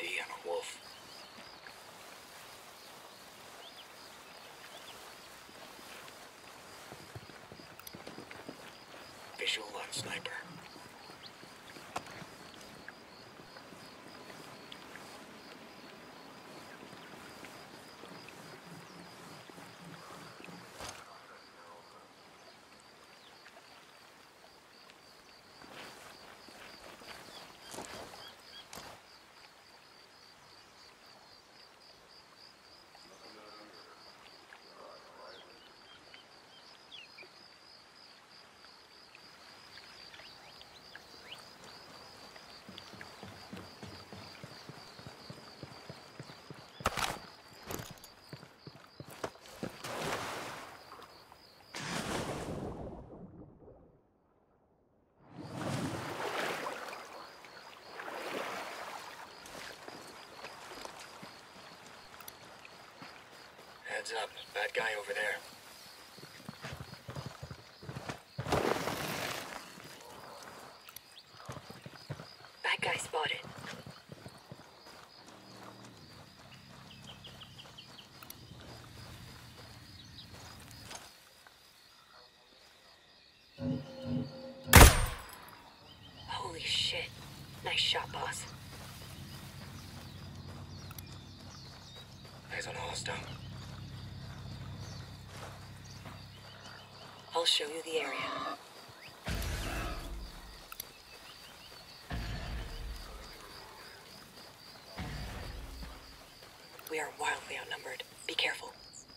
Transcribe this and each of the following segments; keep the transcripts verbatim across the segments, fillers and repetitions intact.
D on a wolf. Visual on sniper. Heads up, bad guy over there. Bad guy spotted. Holy shit. Nice shot, boss. Eyes on a hostile. I'll show you the area. We are wildly outnumbered. Be careful.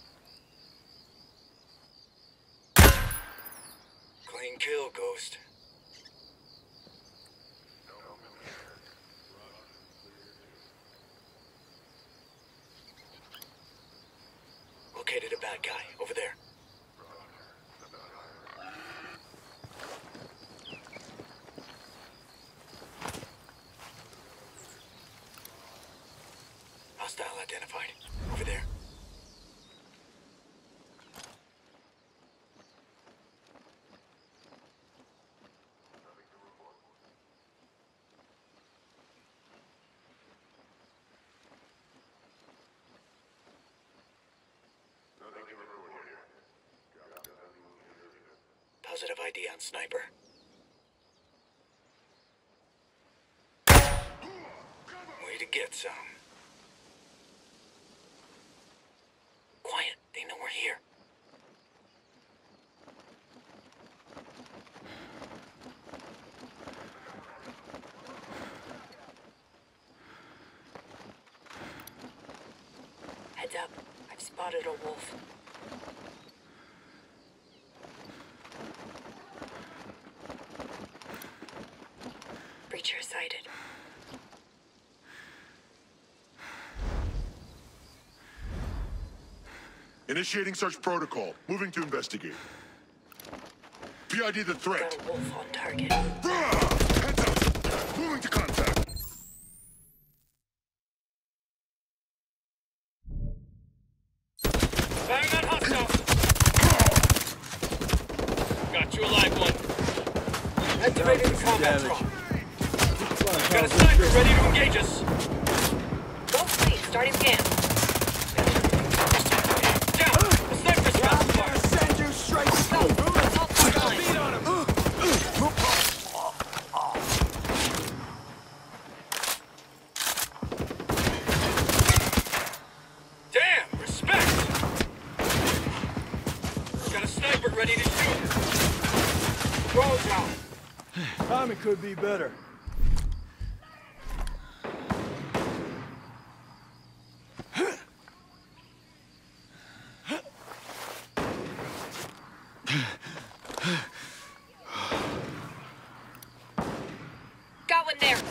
Clean kill, Ghost. Located a bad guy over there. Hostile identified. Over there. Positive I D on sniper. Way to get some. Quiet, they know we're here. Heads up. I've spotted a wolf. Breacher sighted. Initiating search protocol. Moving to investigate. P I D the threat. Got a wolf on target. Bruh! Heads up! Moving to contact. Firing on hostile! Got you a live one. Activating the combat drone. Got a sniper ready to engage us. Go please, starting scan. Down! The sniper's about to fire! Send you straight south. Assault frontline. Beat on him. Damn! Respect! Got a sniper ready to shoot. Drone's out. Timing could be better. Got one there.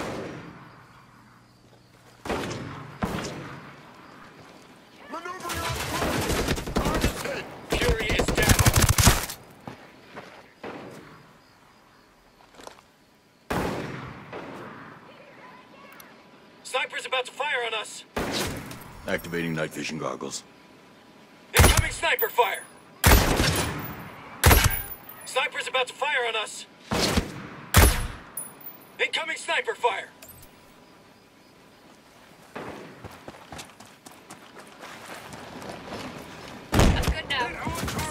Maneuvering on foot. Target's hit. Fury is down. Sniper's about to fire on us. Activating night vision goggles. Incoming sniper fire. Sniper's about to fire on us. Incoming sniper fire.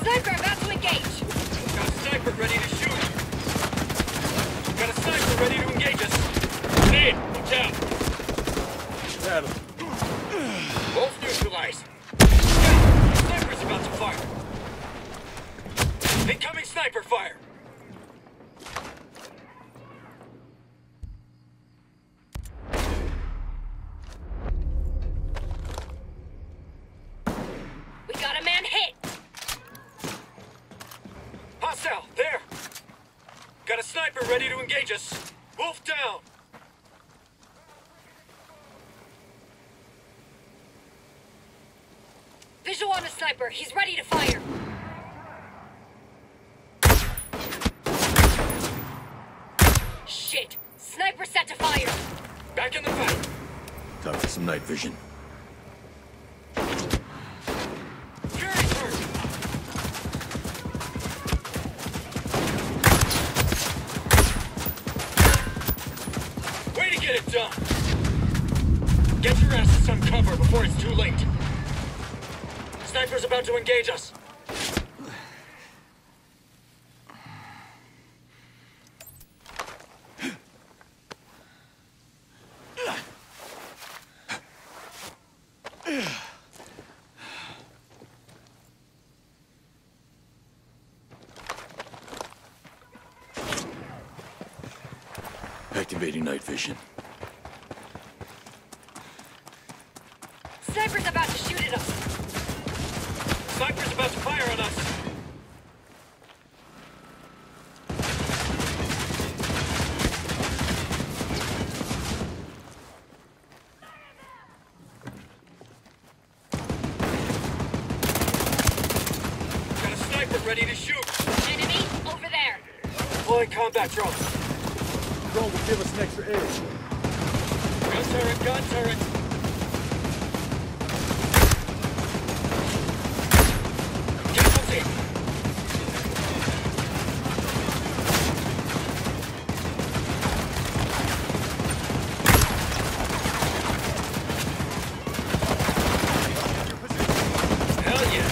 Sniper about to engage. Got a sniper ready to shoot. Got a sniper ready to engage us. Grenade, watch out. Got him. Both neutralized. Sniper's about to fire. Incoming sniper fire. We got a man hit. Hostile, there. Got a sniper ready to engage us. Wolf down. Visual on a sniper. He's ready to fire. Shit. Sniper set to fire. Back in the fight. Time for some night vision. Fury's hurt. Way to get it done. Get your asses some cover before it's too late. Sniper's about to engage us. Activating night vision. Sniper's about to shoot at us. Sniper's about to fire on us. Got a sniper ready to shoot. Enemy over there. Deploying combat drone. Drone will give us an extra edge. Gun turret, gun turret. Casualty. Hell yeah.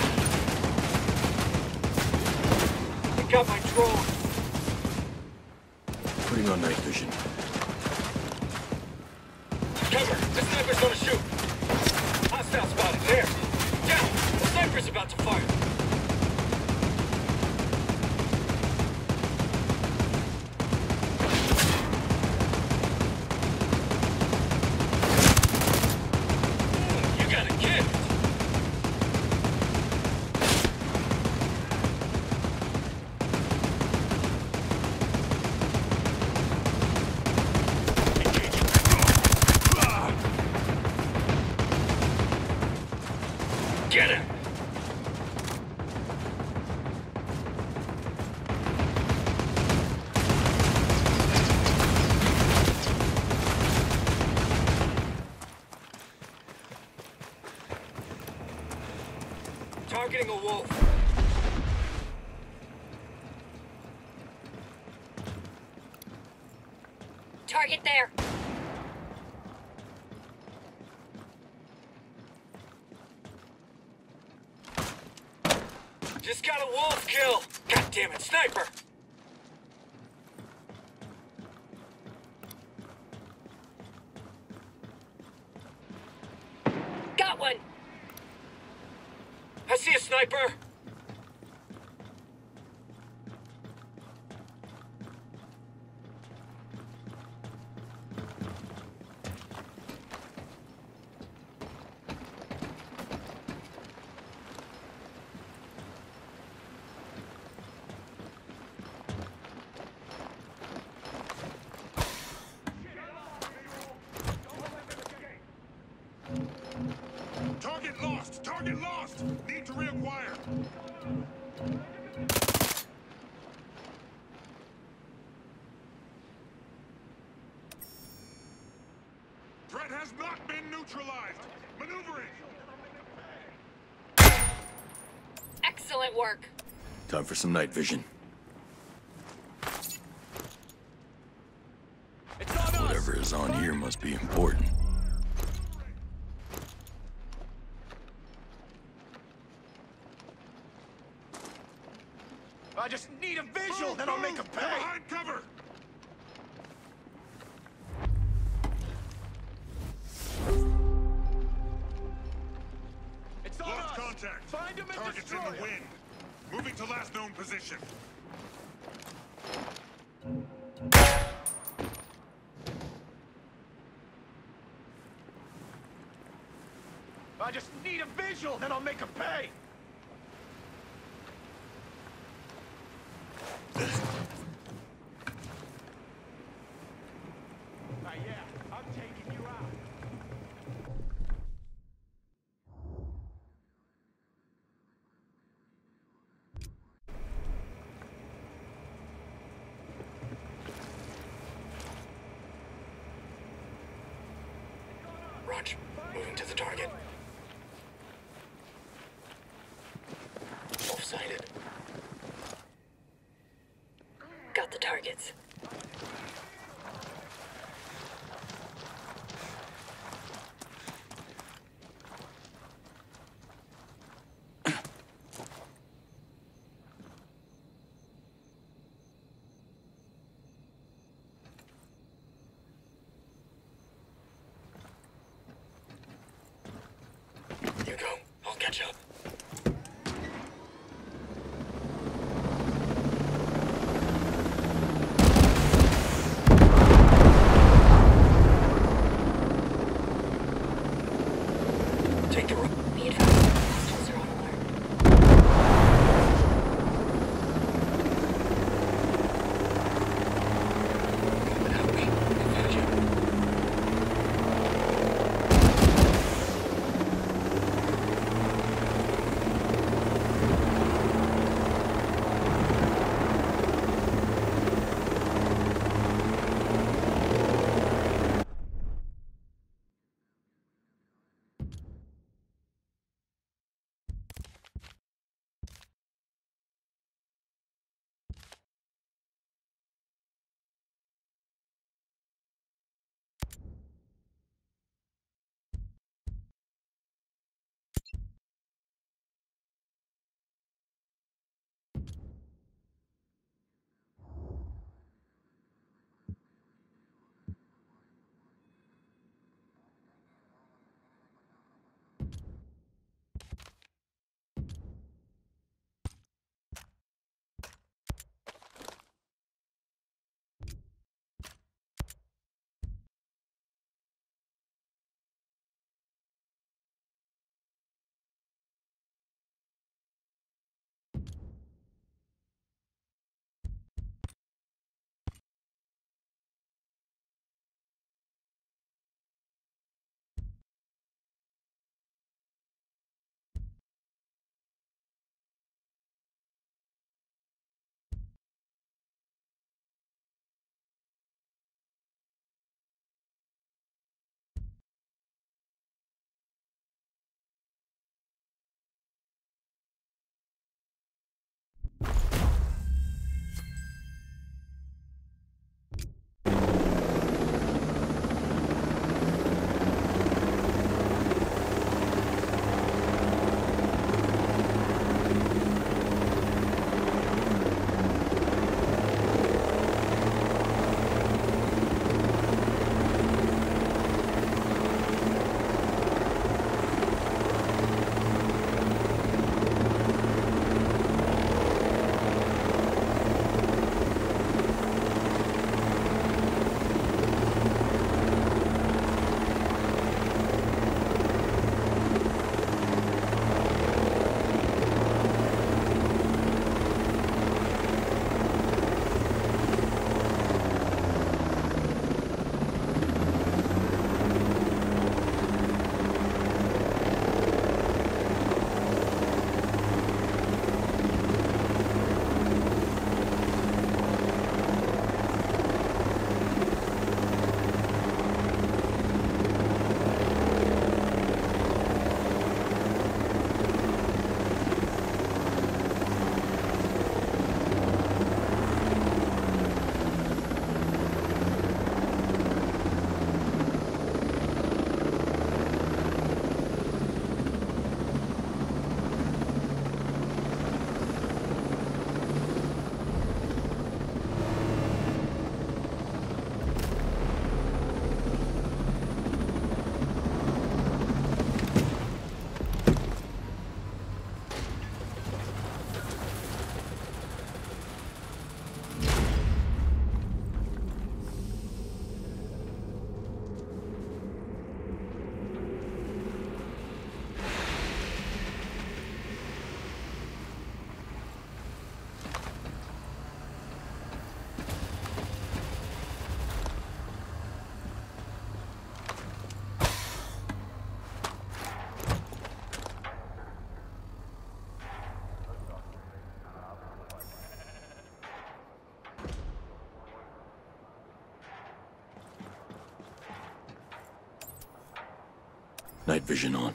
I got my drone. Putting on night vision. Cover! The sniper's gonna shoot! Hostile spotted, there! Down! The sniper's about to fire! You got a gift! Get him! Targeting a wolf. Target there. Just got a wolf kill! God damn it, sniper! Got one. I see a sniper! Target lost! Target lost! Need to reacquire! Threat has not been neutralized! Maneuvering! Excellent work. Time for some night vision. It's on us! Whatever is on here must be important. I just need a visual, then I'll make a pay! Behind cover! It's on Lost us! contact. Find him and Target's destroy in the him. wind. Moving to last known position. I just need a visual, then I'll make a pay! Ah, yeah, I'm taking you out. Roger. Moving to the target. Off-sided. Got the targets. You go. I'll catch up. Night vision on.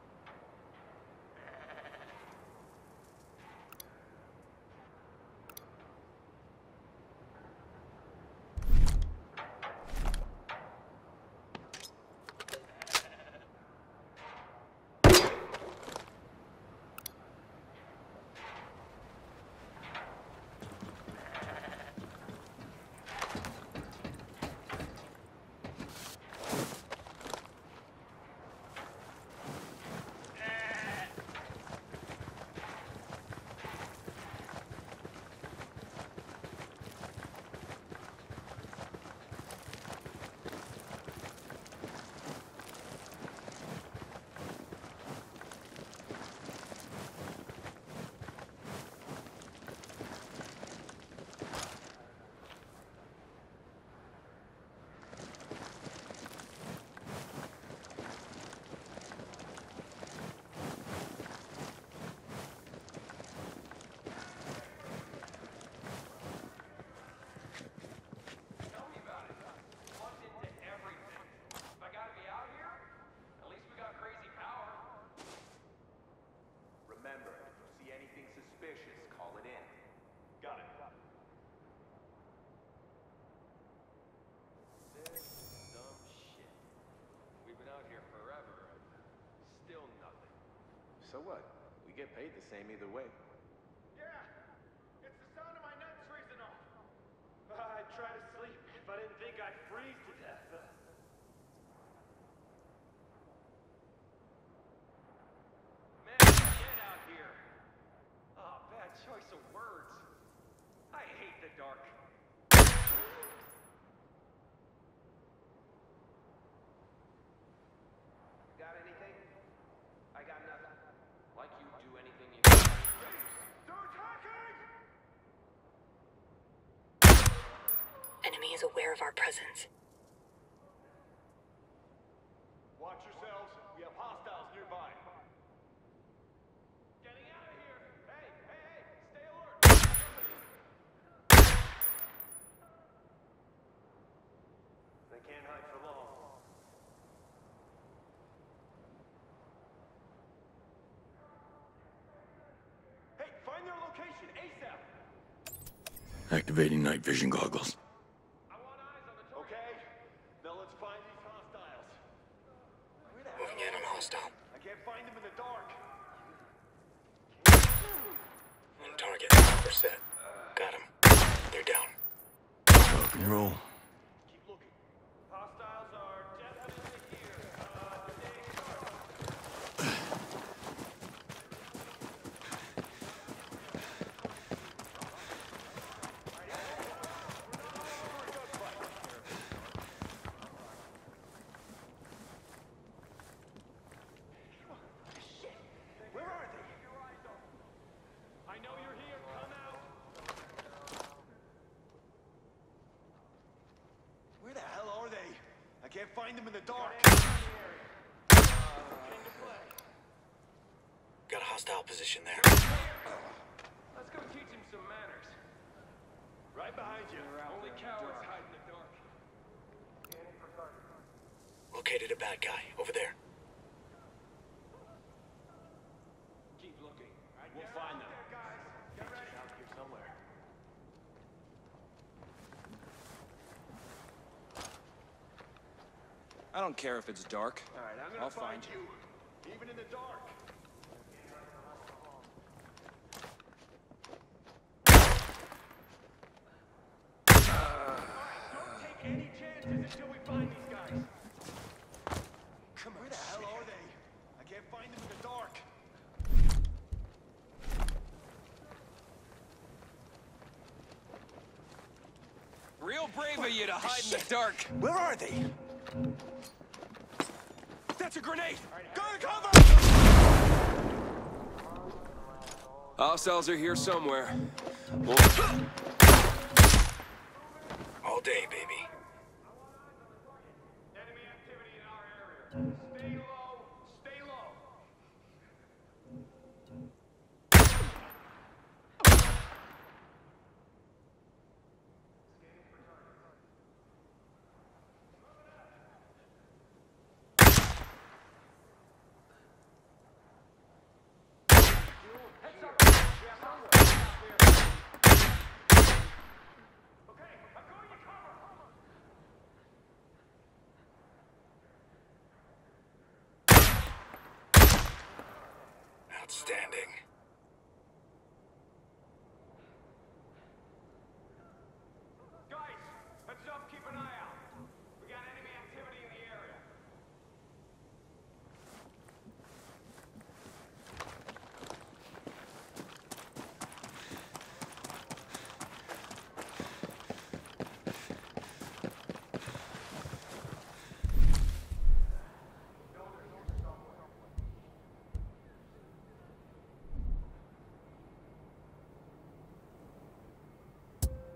So what? We get paid the same either way. Yeah, it's the sound of my nuts freezing off. Uh, I'd try to sleep if I didn't think I'd freeze to death. Man, get out here. Oh, bad choice of words. I hate the dark. Got anything? I got nothing. Like you do anything you can. They're attacking! Enemy is aware of our presence. Watch yourselves. We have hostiles nearby. Getting out of here! Hey, hey, hey! Stay alert! They can't hide for long. Hey, find their location ASAP! Activating night vision goggles. I want eyes on the target. Okay, now let's find these hostiles. Where the Moving in on hostile. I can't find them in the dark. On target. We're set. Got him. They're down. Rock and roll. Keep looking. Hostiles are definitely here. Uh, staying sharp. Where are they? I know you're here. Come out. Where the hell are they? I can't find them in the dark. Got a hostile position there. Let's go teach him some manners. Right behind you. Only cowards hide in the dark. Located a bad guy. Over there. Keep looking. We'll find them. Get ready. Out here somewhere. I don't care if it's dark. All right, I'm gonna I'll find find you, even in the dark. Don't take any chances until we find these guys. Come on, where the hell are they? I can't find them in the dark. Real brave of you to hide in the dark. Where are they? That's a grenade! Go to cover! Hostiles are here somewhere. Well, All day, baby. Enemy activity in our area. Stay low. Stay low.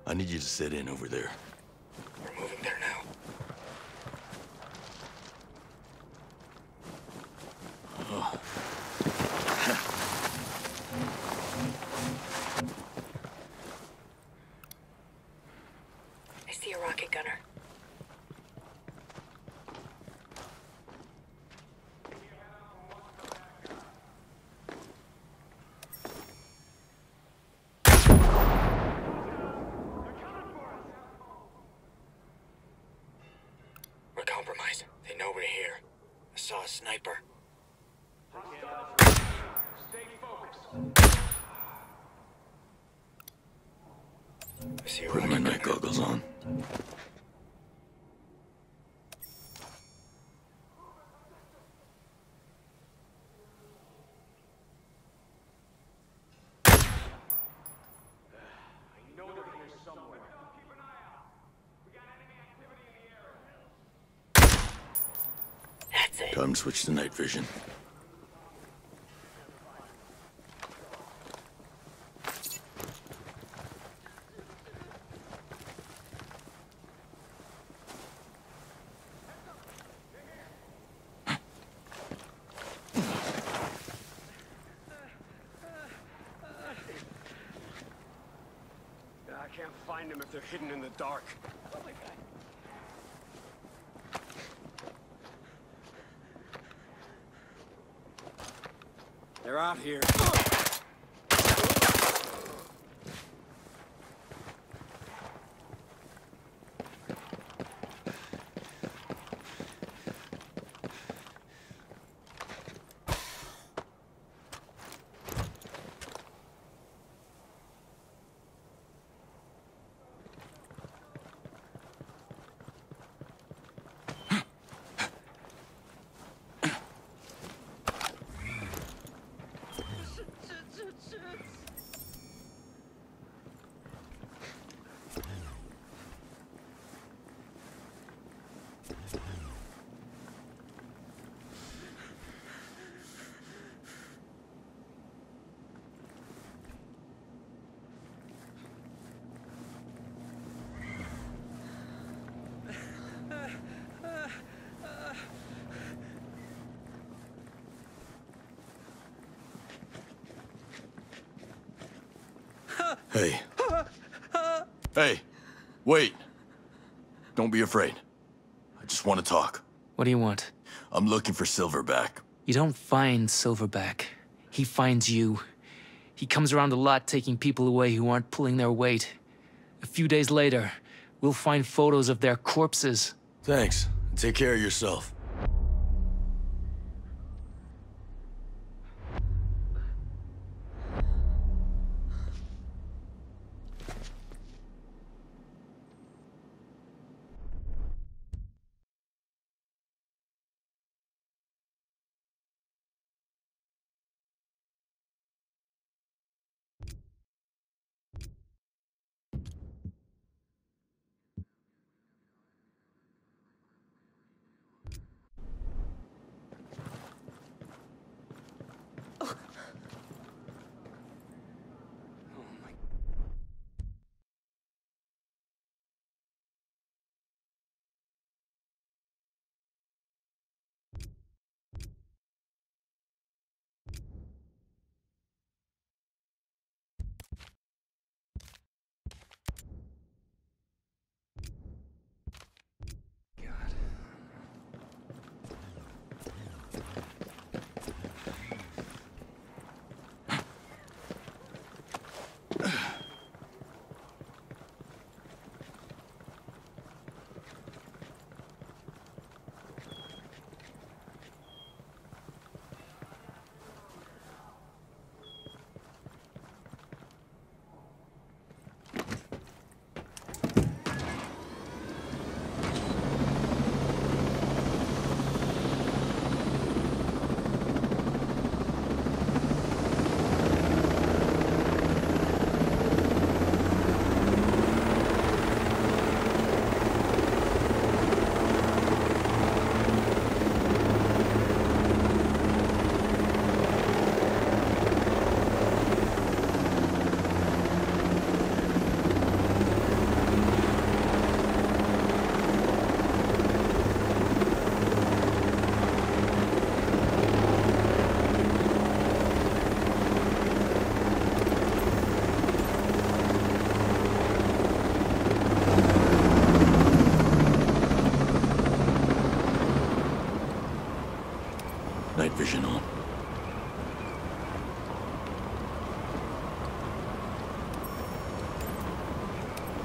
I need you to sit in over there. We're moving there now. I see a rocket gunner. We're compromised. They know we're here. I saw a sniper. Stay focused. I see a Put my rocket night gunner. goggles on. I know they're here somewhere. Keep an eye out. We got enemy activity in the area. That's it. Time to switch to night vision. I can't find them if they're hidden in the dark. They're out here. Hey. Hey, wait. Don't be afraid. I just want to talk. What do you want? I'm looking for Silverback. You don't find Silverback. He finds you. He comes around a lot taking people away who aren't pulling their weight. A few days later, we'll find photos of their corpses. Thanks. Take care of yourself.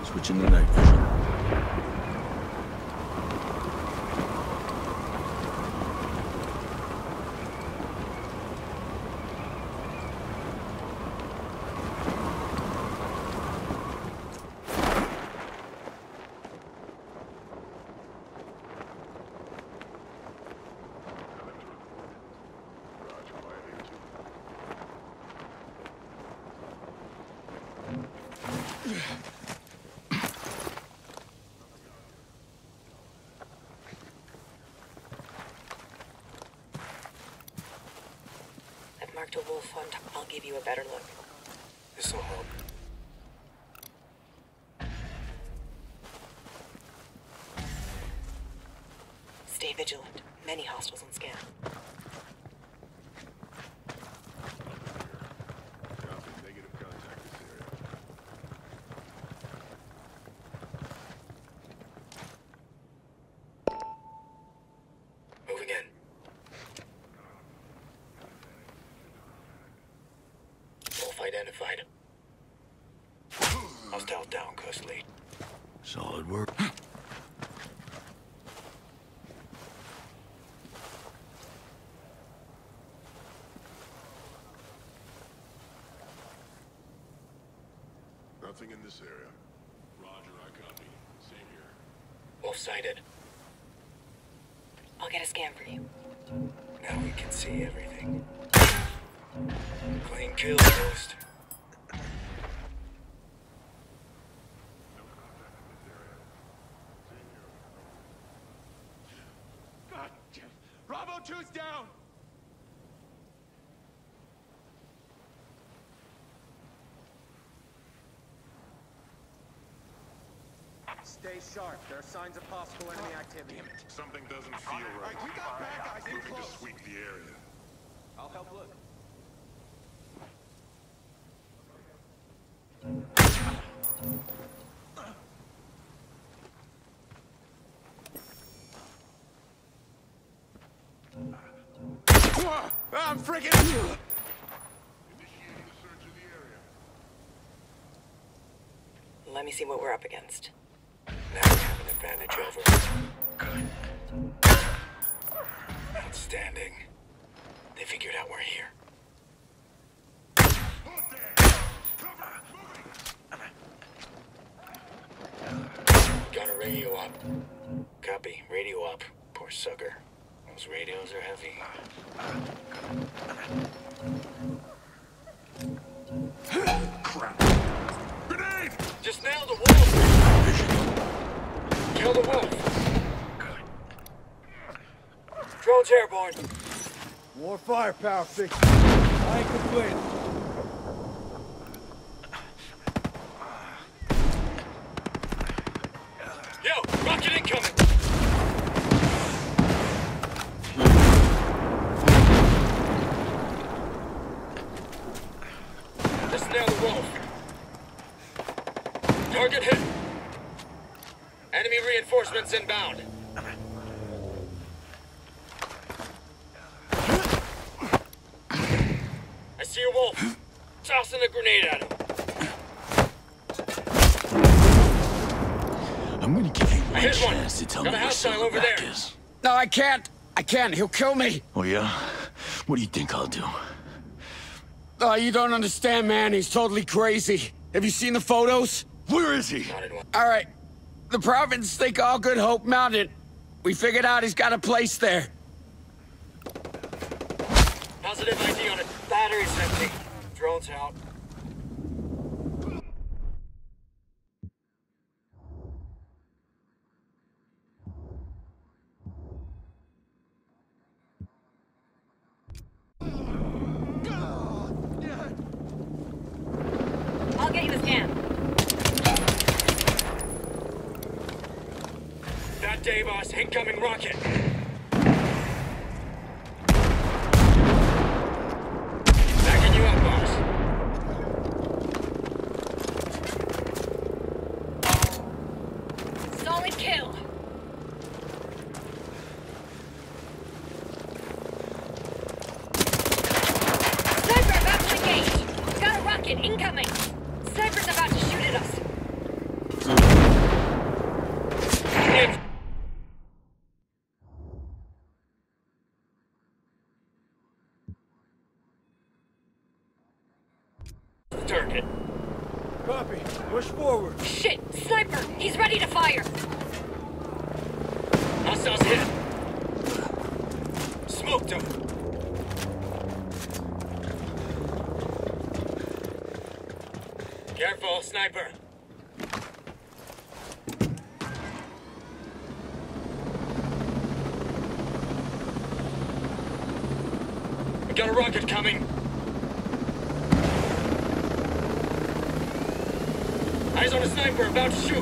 Switching to night vision. I've marked a wolf on top. I'll give you a better look. This'll help. Stay vigilant. Many hostiles on scan. Negative contact this area. Moving in. Wolf identified. Hostile down, coast lead. Solid work. Nothing in this area. Roger, I copy. Same here. Wolf sighted. I'll get a scan for you. Now we can see everything. Clean kill, Ghost. God damn. Bravo two's down! Stay sharp. There are signs of possible enemy activity. Something doesn't feel right. We got bad guys in Moving to close. sweep the area. I'll help look. I'm freaking... Initiating the search of the area. Let me see what we're up against. Now we have an advantage over. Outstanding. They figured out we're here. Got a radio up. Copy. Radio up. Poor sucker. Those radios are heavy. Crap. Grenade! Just nail the wolf! Kill the wolf! Drone's airborne! More firepower, fix it. I ain't complaining. Yo, rocket incoming! Just nail the wolf. Target hit. Enemy reinforcements inbound. I see a wolf. Tossing a grenade at him. I'm gonna give you one hit one. chance to tell Got me a where hostile over Silverback there. is. No, I can't. I can't. He'll kill me. Oh yeah? What do you think I'll do? Oh, you don't understand, man. He's totally crazy. Have you seen the photos? Where is he? Not in one. All right. The Province think all Good Hope Mountain. We figured out he's got a place there. Positive I D on it. Battery's empty. Drone's out. I'll get you a scan. That day, boss. Incoming rocket. Backing you up, boss. Solid kill. Sniper about to engage. Got a rocket incoming. Sniper's about to shoot at us. Push forward. Shit! Sniper! He's ready to fire! Hostiles hit. Smoked him. Careful, sniper. We got a rocket coming. Eyes on a sniper about to shoot.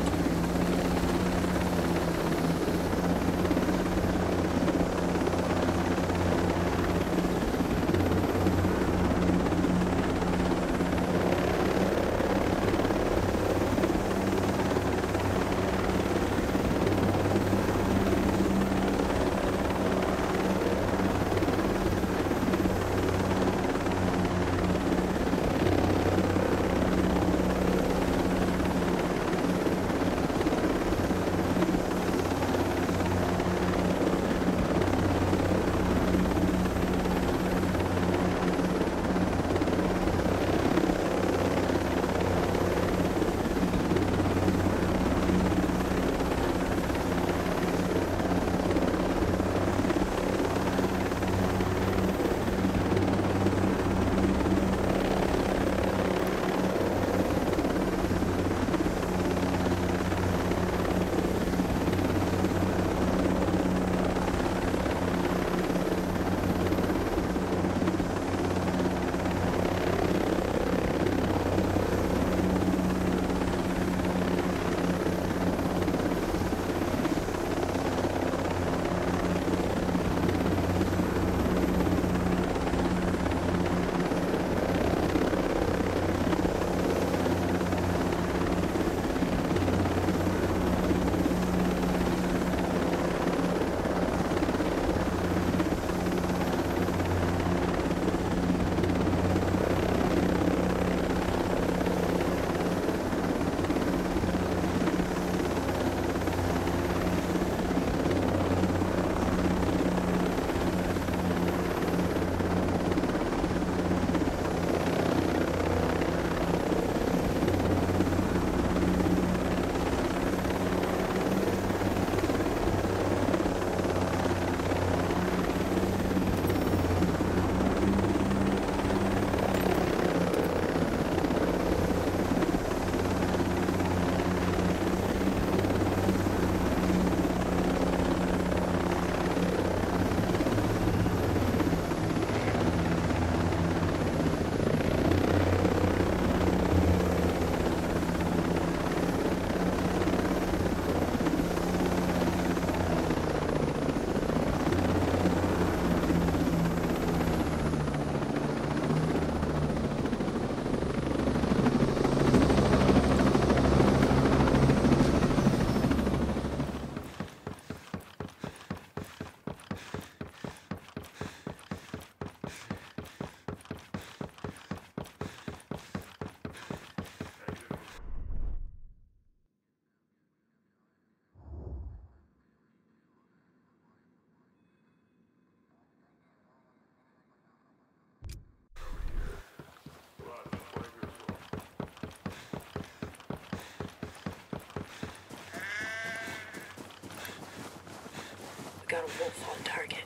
Got a wolf on target.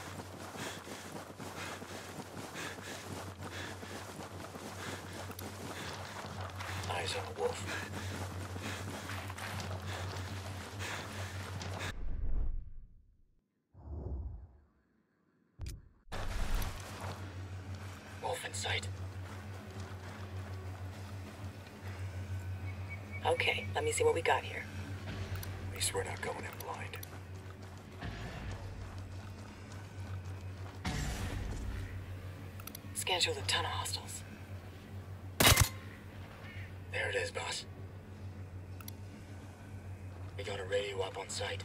Eyes on a wolf. Wolf in sight. Okay, let me see what we got here. At least we're not going in blind. Scan through the ton of hostiles. There it is, boss. We got a radio up on site.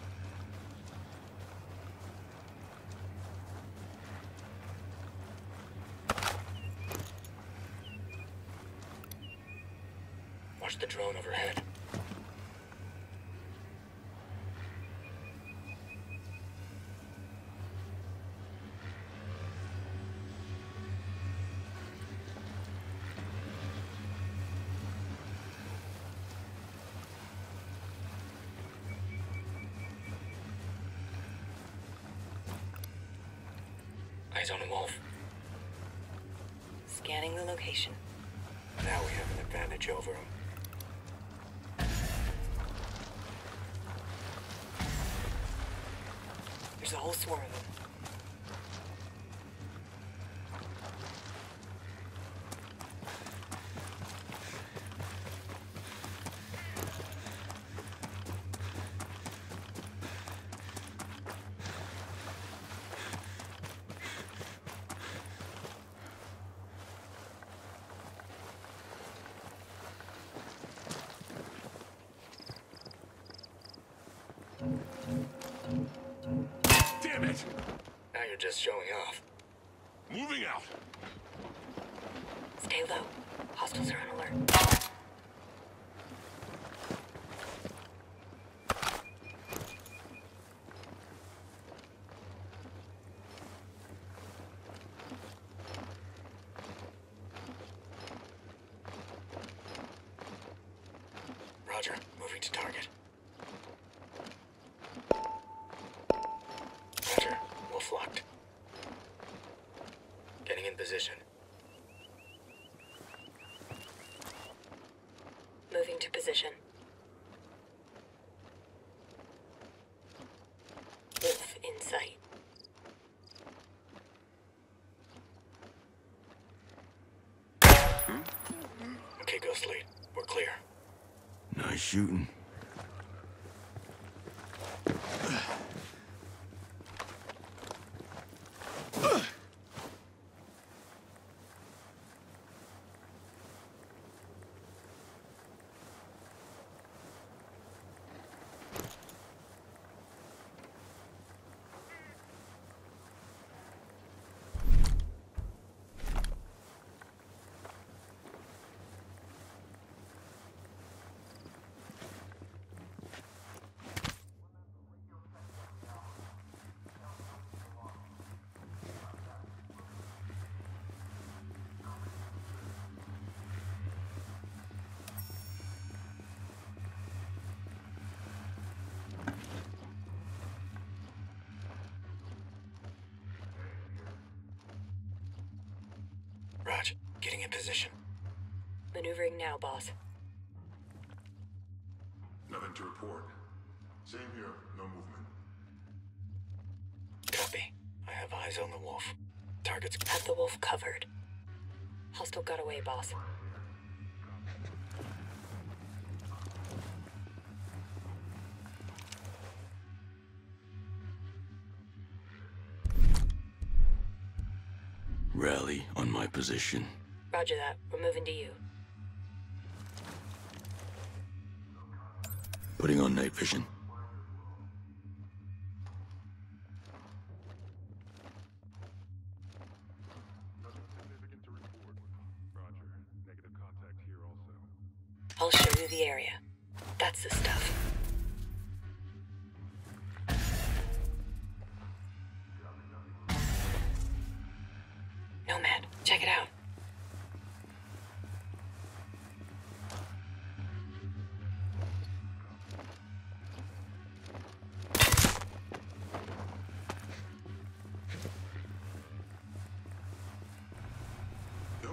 Watch the drone overhead. Eyes on the wolf. Scanning the location. Now we have an advantage over him. There's a whole swarm of them. Damn it! Now you're just showing off. Moving out. Stay low. Hostiles are on alert. Roger, moving to target. Roger, wolf locked. Getting in position. Moving to position. Wolf in sight. Okay, Ghost Lead. We're clear. Nice shooting. Raj, getting in position. Maneuvering now, boss. Nothing to report. Same here. No movement. Copy. I have eyes on the wolf. Target's... Have the wolf covered. Hostile got away, boss. Rally on my position. Roger that. We're moving to you. Putting on night vision. Nothing significant to report. Roger. Negative contact here also. I'll show you the area. That's the stuff. Nomad, check it out. No.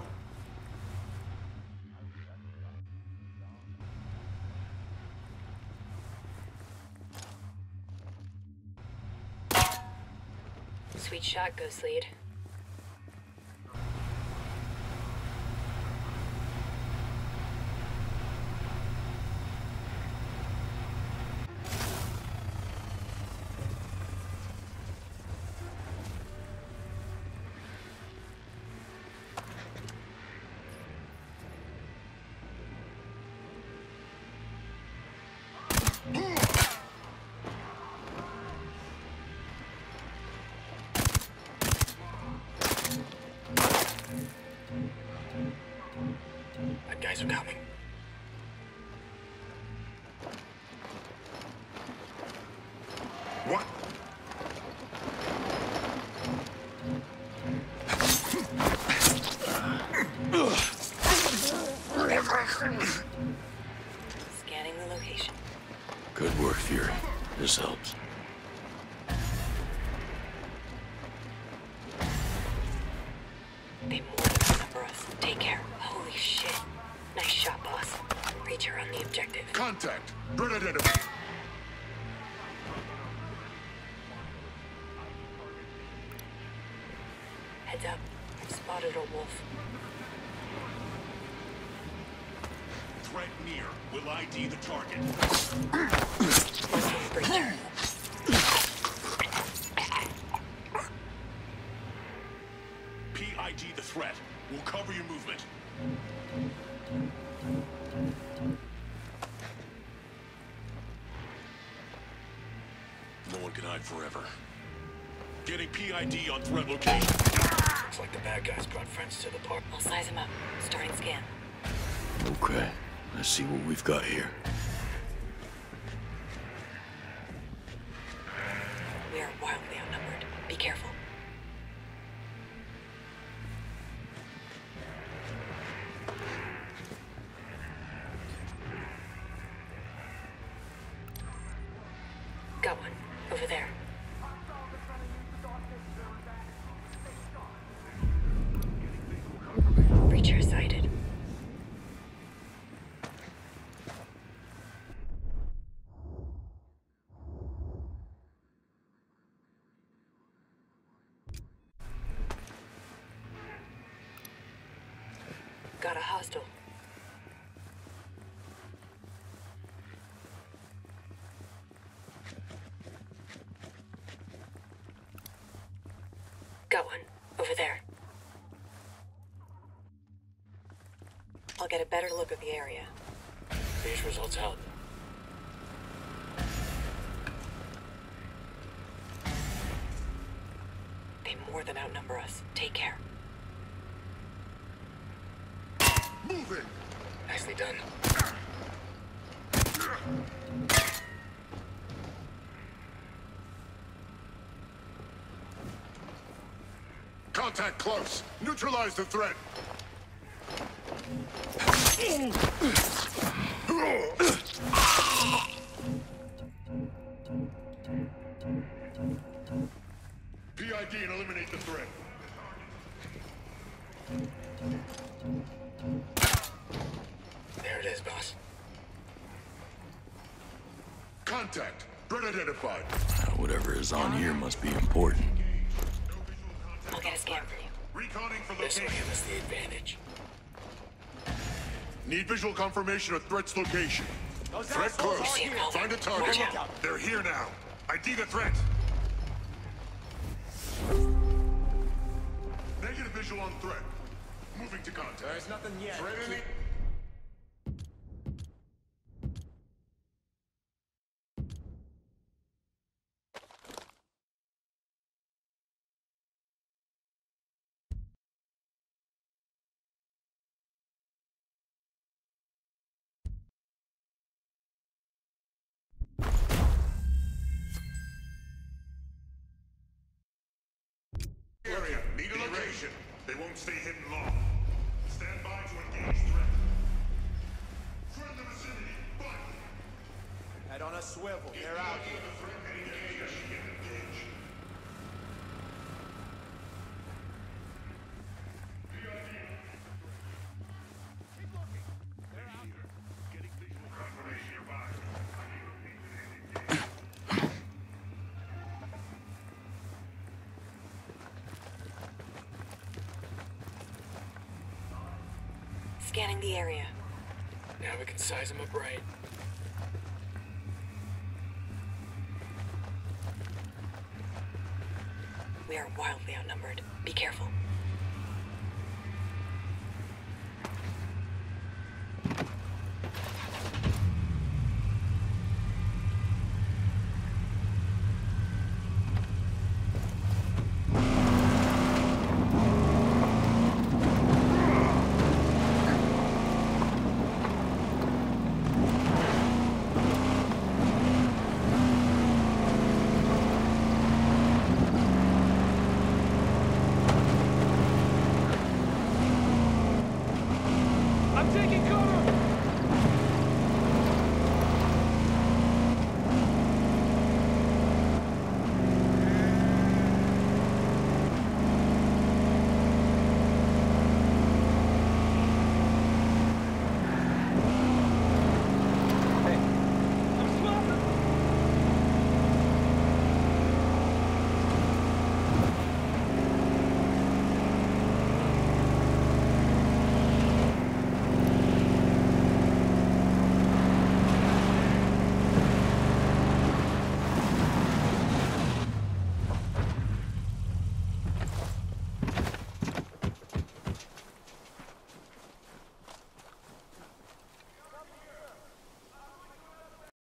Sweet shot, Ghost Lead. Bad guys are coming. What? Scanning the location. Good work, Fury. This helps. Contact. Threat identified. Heads up. I've spotted a wolf. Threat near. Will I D the target. Located breacher. P I D the threat. We'll cover your movement. No one can hide forever. Getting P I D on threat location. Looks like the bad guys brought friends to the park. I'll size him up. Starting scan. Okay, let's see what we've got here. We are wildly outnumbered. Be careful. Got one. Over there. Breacher sighted. Got a hostile. Got one. Over there. I'll get a better look at the area. These results help. They more than outnumber us. Take care. Moving. Nicely done. Contact close. Neutralize the threat. P I D and eliminate the threat. There it is, boss. Contact. Threat identified. Whatever is on here must be important. I'll get a scan for you. Reconning for This will location. give us the advantage. Need visual confirmation of threat's location. Threat close. See him, Calder. Find a target. Watch out. They're here now. I D the threat. Negative visual on threat. Moving to contact. There's nothing yet. Threat in it. Area. Need a location. They won't stay hidden long. Stand by to engage threat. Threat in the vicinity. Fight. Head on a swivel. They're out here. Scanning the area. Now we can size them up right. We are wildly outnumbered. Be careful.